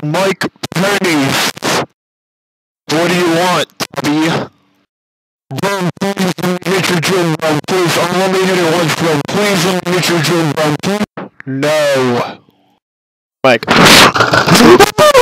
Mike Pennies. What do you want, Tubby? Bro, please let me get your gym run, please. I'll only hit it once, bro. Please let me get your gym run, please. No. Mike.